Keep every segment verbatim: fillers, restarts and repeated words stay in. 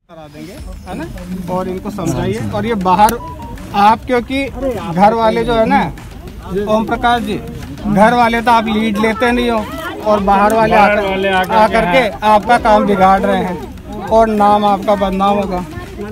करा देंगे, है ना। और इनको समझाइए। और ये बाहर आप, क्योंकि घर वाले जो है ना ओम प्रकाश जी, घर वाले तो आप लीड लेते नहीं हो, और बाहर वाले आकर आकर के आपका काम बिगाड़ रहे हैं और नाम आपका बदनाम होगा।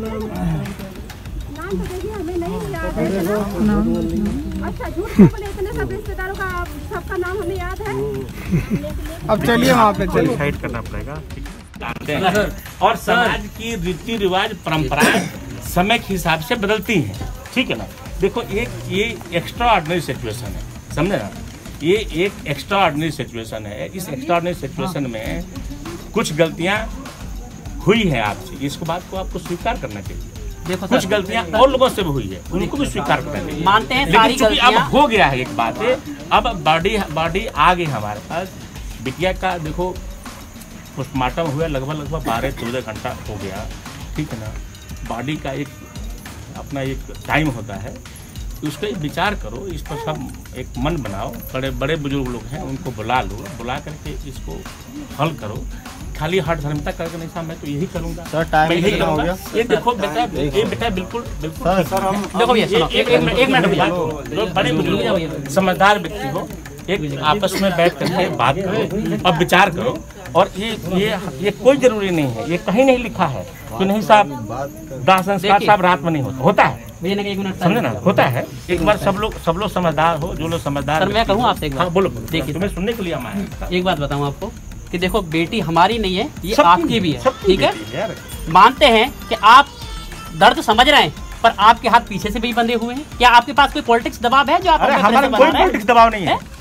अच्छा, झूठ बोले इतने सब रिश्तेदारों का सबका नाम हमें याद है। अब चलिए वहाँ पे चलिए, साइड करना पड़ेगा। और समाज की रीति रिवाज परंपराएं समय के हिसाब से बदलती हैं, ठीक है ना। देखो, एक ये एक्स्ट्रा ऑर्डिनरी सिचुएशन है, समझे ना। ये एक एक्स्ट्रा ऑर्डिनरी सिचुएशन है। इस एक्स्ट्रा ऑर्डिनरी सिचुएशन में कुछ गलतियां हुई है आपसे, इसको बात को आपको स्वीकार करना चाहिए। देखो, कुछ गलतियां और लोगों से भी हुई है, उनको भी स्वीकार करना चाहिए। मानते हैं लेकिन सारी चूंकि अब गलतियां। हो गया है एक बात है, अब बॉडी बॉडी आ गई हमारे पास। बिटिया का देखो पोस्टमार्टम हुआ, लगभग लगभग बारह चौदह घंटा हो गया, ठीक है ना। बॉडी का एक अपना एक टाइम होता है, उस पर विचार करो, इस पर सब एक मन बनाओ। बड़े बड़े बुजुर्ग लोग हैं, उनको बुला लो, बुला करके इसको हल करो। खाली हट धर्मता करके नहीं, साहब मैं तो यही करूंगा, मैं यही करूंगा। ये देखो बेटा, ये बेटा बिल्कुल बिल्कुल देखो भैया, सुनो, एक एक मिनट एक मिनट भैया। जो बड़े बुजुर्ग समझदार व्यक्ति हो, एक आपस में बैठ करके बात करो और विचार करो। और ये ये ये कोई जरूरी नहीं है, ये कहीं नहीं लिखा है कि नहीं साहब दाह संस्कार साहब रात में नहीं होता, होता है भैया। एक मिनट समझे ना, होता है। एक बार सब लोग सब लोग समझदार हो, जो लोग समझदार। सर मैं कहूँ आपसे एक बात। हाँ बोलो। देखिए, तुम्हें सुनने के लिए हम आए हैं। एक बात बताऊँ आपको कि देखो, बेटी हमारी नहीं है, ये सबकी आपकी भी है, सबकी ठीक है। बेटी है यार। मानते हैं कि आप दर्द समझ रहे हैं, पर आपके हाथ पीछे से भी बंधे हुए हैं। क्या आपके पास कोई पॉलिटिक्स दबाव है जो आप अरे अपने तरह हमारा से कोई बना रहे हैं? पॉलिटिक्स दबाव नहीं है।